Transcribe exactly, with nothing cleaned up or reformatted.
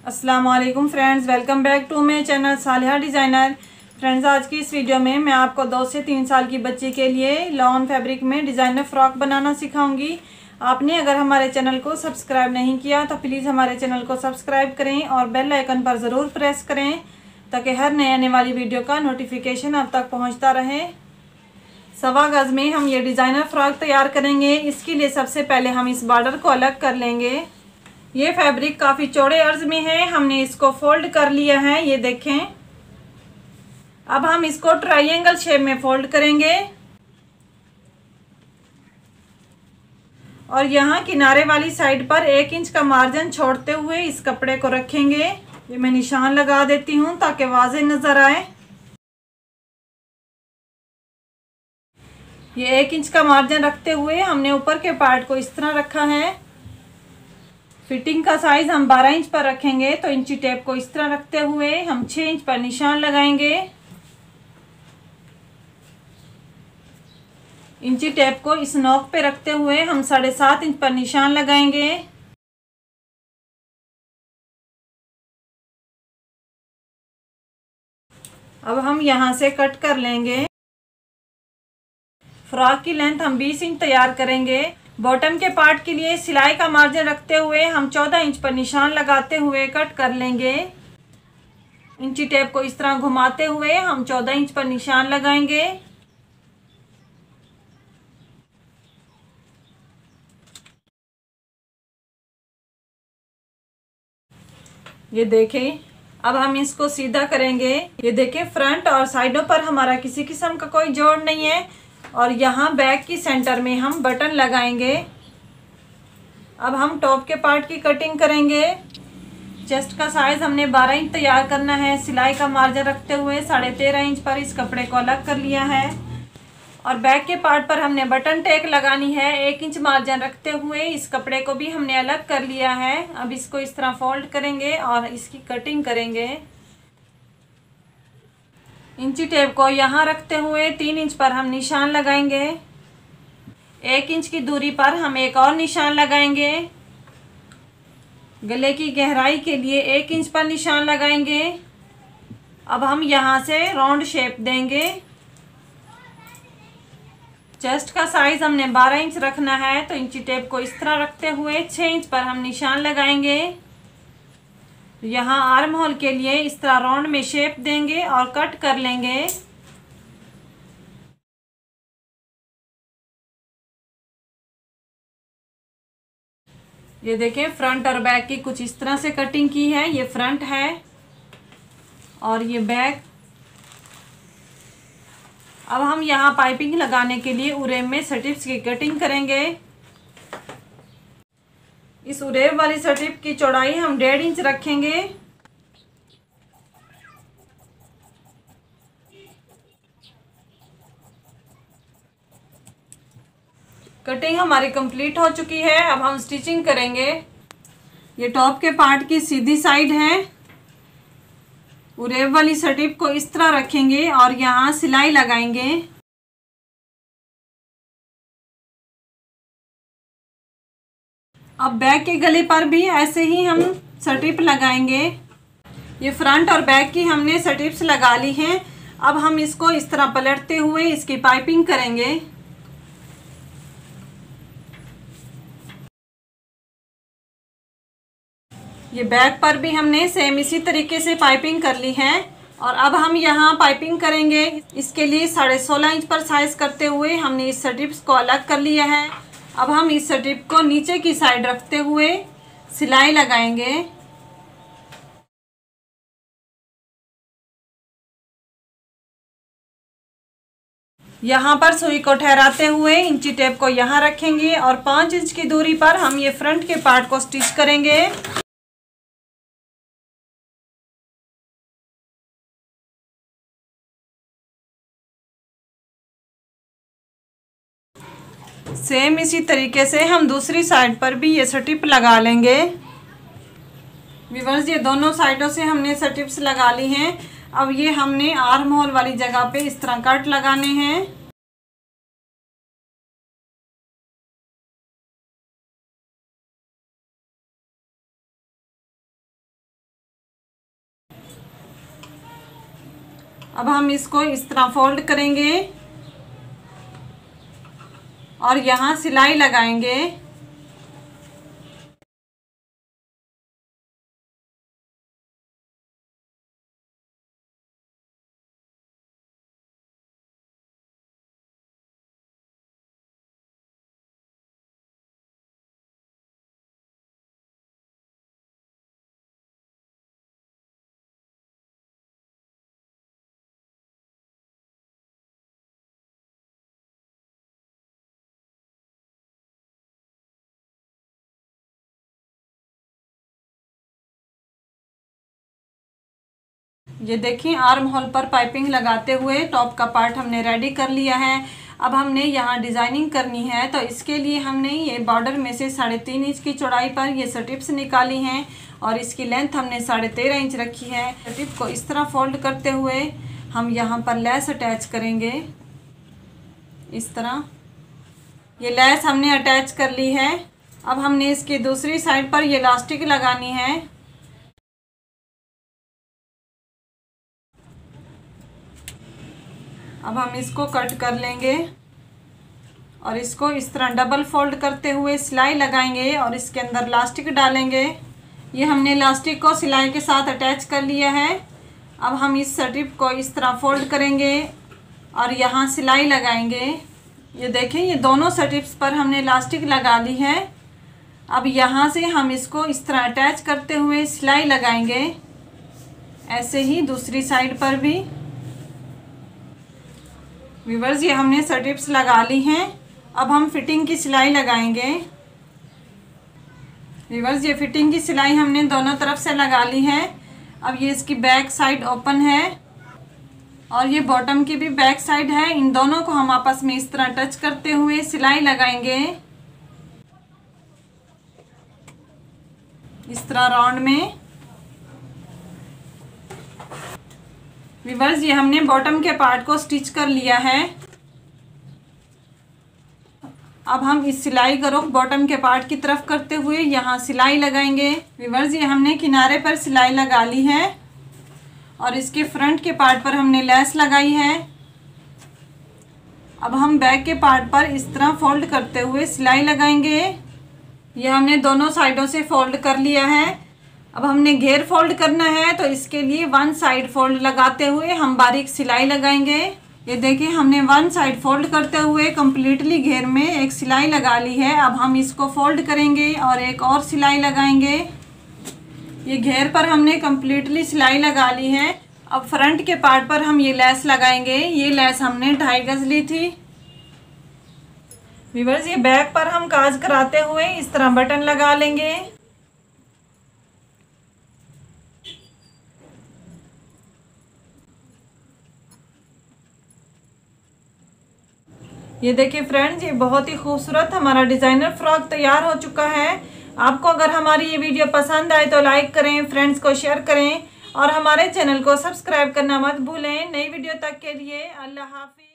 अस्सलाम वालेकुम friends, welcome back to my channel Saliha designer. Friends, आज की इस वीडियो में मैं आपको दो से तीन साल की बच्ची के लिए लॉन फैब्रिक में डिज़ाइनर फ़्रॉक बनाना सिखाऊंगी। आपने अगर हमारे चैनल को सब्सक्राइब नहीं किया तो प्लीज़ हमारे चैनल को सब्सक्राइब करें और बेल आइकन पर ज़रूर प्रेस करें ताकि हर नए आने वाली वीडियो का नोटिफिकेशन आप तक पहुँचता रहे। सवा गज़ में हम ये डिज़ाइनर फ़्रॉक तैयार करेंगे। इसके लिए सबसे पहले हम इस बॉर्डर को अलग कर लेंगे। ये फैब्रिक काफ़ी चौड़े अर्ज में है, हमने इसको फोल्ड कर लिया है, ये देखें। अब हम इसको ट्रायंगल शेप में फोल्ड करेंगे और यहाँ किनारे वाली साइड पर एक इंच का मार्जिन छोड़ते हुए इस कपड़े को रखेंगे। ये मैं निशान लगा देती हूँ ताकि वाज़ेह नज़र आए। ये एक इंच का मार्जिन रखते हुए हमने ऊपर के पार्ट को इस तरह रखा है। फिटिंग का साइज हम बारह इंच पर रखेंगे, तो इंची टेप को इस तरह रखते हुए हम छः इंच पर निशान लगाएंगे। इंची टेप को इस नोक पे रखते हुए हम साढ़े सात इंच पर निशान लगाएंगे। अब हम यहाँ से कट कर लेंगे। फ्रॉक की लेंथ हम बीस इंच तैयार करेंगे। बॉटम के पार्ट के लिए सिलाई का मार्जिन रखते हुए हम चौदह इंच पर निशान लगाते हुए कट कर लेंगे। इंची टेप को इस तरह घुमाते हुए हम चौदह इंच पर निशान लगाएंगे। ये देखें, अब हम इसको सीधा करेंगे। ये देखें, फ्रंट और साइडों पर हमारा किसी किस्म का कोई जोड़ नहीं है और यहाँ बैक की सेंटर में हम बटन लगाएंगे। अब हम टॉप के पार्ट की कटिंग करेंगे। चेस्ट का साइज हमने बारह इंच तैयार करना है। सिलाई का मार्जिन रखते हुए साढ़े तेरह इंच पर इस कपड़े को अलग कर लिया है और बैक के पार्ट पर हमने बटन टेक लगानी है। एक इंच मार्जिन रखते हुए इस कपड़े को भी हमने अलग कर लिया है। अब इसको इस तरह फोल्ड करेंगे और इसकी कटिंग करेंगे। इंची टेप को यहाँ रखते हुए तीन इंच पर हम निशान लगाएंगे। एक इंच की दूरी पर हम एक और निशान लगाएंगे। गले की गहराई के लिए एक इंच पर निशान लगाएंगे। अब हम यहाँ से राउंड शेप देंगे। चेस्ट का साइज हमने बारह इंच रखना है, तो इंची टेप को इस तरह रखते हुए छः इंच पर हम निशान लगाएंगे। यहाँ आर्म होल के लिए इस तरह राउंड में शेप देंगे और कट कर लेंगे। ये देखें, फ्रंट और बैक की कुछ इस तरह से कटिंग की है। ये फ्रंट है और ये बैक। अब हम यहाँ पाइपिंग लगाने के लिए उरेब में स्ट्रिप्स की कटिंग करेंगे। इस उरेब वाली स्ट्रिप की चौड़ाई हम डेढ़ इंच रखेंगे। कटिंग हमारी कंप्लीट हो चुकी है। अब हम स्टिचिंग करेंगे। ये टॉप के पार्ट की सीधी साइड है। उरेब वाली स्ट्रिप को इस तरह रखेंगे और यहाँ सिलाई लगाएंगे। अब बैक के गले पर भी ऐसे ही हम स्ट्रिप लगाएंगे। ये फ्रंट और बैक की हमने स्ट्रिप्स लगा ली हैं। अब हम इसको इस तरह पलटते हुए इसकी पाइपिंग करेंगे। ये बैक पर भी हमने सेम इसी तरीके से पाइपिंग कर ली है और अब हम यहाँ पाइपिंग करेंगे। इसके लिए साढ़े सोलह इंच पर साइज करते हुए हमने इस स्ट्रिप्स को अलग कर लिया है। अब हम इस स्ट्रिप को नीचे की साइड रखते हुए सिलाई लगाएंगे। यहाँ पर सुई को ठहराते हुए इंची टेप को यहाँ रखेंगे और पाँच इंच की दूरी पर हम ये फ्रंट के पार्ट को स्टिच करेंगे। सेम इसी तरीके से हम दूसरी साइड पर भी ये स्ट्रिप लगा लेंगे। व्यूअर्स, ये दोनों साइडों से हमने स्ट्रिप्स लगा ली हैं। अब ये हमने आर्म होल वाली जगह पे इस तरह कट लगाने हैं। अब हम इसको इस तरह फोल्ड करेंगे और यहाँ सिलाई लगाएंगे। ये देखिए आर्म होल पर पाइपिंग लगाते हुए टॉप का पार्ट हमने रेडी कर लिया है। अब हमने यहाँ डिज़ाइनिंग करनी है, तो इसके लिए हमने ये बॉर्डर में से साढ़े तीन इंच की चौड़ाई पर ये स्ट्रिप्स निकाली हैं और इसकी लेंथ हमने साढ़े तेरह इंच रखी है। स्ट्रिप को इस तरह फोल्ड करते हुए हम यहाँ पर लेस अटैच करेंगे। इस तरह ये लेस हमने अटैच कर ली है। अब हमने इसकी दूसरी साइड पर ये इलास्टिक लगानी है। अब हम इसको कट कर लेंगे और इसको इस तरह डबल फोल्ड करते हुए सिलाई लगाएंगे और इसके अंदर इलास्टिक डालेंगे। ये हमने इलास्टिक को सिलाई के साथ अटैच कर लिया है। अब हम इस स्ट्रिप को इस तरह फोल्ड करेंगे और यहाँ सिलाई लगाएंगे। ये देखें, ये दोनों स्ट्रिप्स पर हमने इलास्टिक लगा ली है। अब यहाँ से हम इसको इस तरह अटैच करते हुए सिलाई लगाएंगे, ऐसे ही दूसरी साइड पर भी। व्यूअर्स, ये हमने स्ट्रिप्स लगा ली हैं। अब हम फिटिंग की सिलाई लगाएंगे। व्यूअर्स, ये फिटिंग की सिलाई हमने दोनों तरफ से लगा ली है। अब ये इसकी बैक साइड ओपन है और ये बॉटम की भी बैक साइड है। इन दोनों को हम आपस में इस तरह टच करते हुए सिलाई लगाएंगे, इस तरह राउंड में। व्यूअर्स, ये हमने बॉटम के पार्ट को स्टिच कर लिया है। अब हम इस सिलाई का रुख बॉटम के पार्ट की तरफ करते हुए यहाँ सिलाई लगाएंगे। व्यूअर्स, ये हमने किनारे पर सिलाई लगा ली है और इसके फ्रंट के पार्ट पर हमने लेस लगाई है। अब हम बैक के पार्ट पर इस तरह फोल्ड करते हुए सिलाई लगाएंगे। ये हमने दोनों साइडों से फोल्ड कर लिया है। अब हमने घेर फोल्ड करना है, तो इसके लिए वन साइड फोल्ड लगाते हुए हम बारीक सिलाई लगाएंगे। ये देखिए, हमने वन साइड फोल्ड करते हुए कम्प्लीटली घेर में एक सिलाई लगा ली है। अब हम इसको फोल्ड करेंगे और एक और सिलाई लगाएंगे। ये घेर पर हमने कम्प्लीटली सिलाई लगा ली है। अब फ्रंट के पार्ट पर हम ये लेस लगाएंगे। ये लेस हमने ढाई गज ली थी। व्यूअर्स, ये बैक पर हम काज कराते हुए इस तरह बटन लगा लेंगे। ये देखिए फ्रेंड्स, ये बहुत ही खूबसूरत हमारा डिज़ाइनर फ्रॉक तैयार हो चुका है। आपको अगर हमारी ये वीडियो पसंद आए तो लाइक करें, फ्रेंड्स को शेयर करें और हमारे चैनल को सब्सक्राइब करना मत भूलें। नई वीडियो तक के लिए अल्लाह हाफिज़।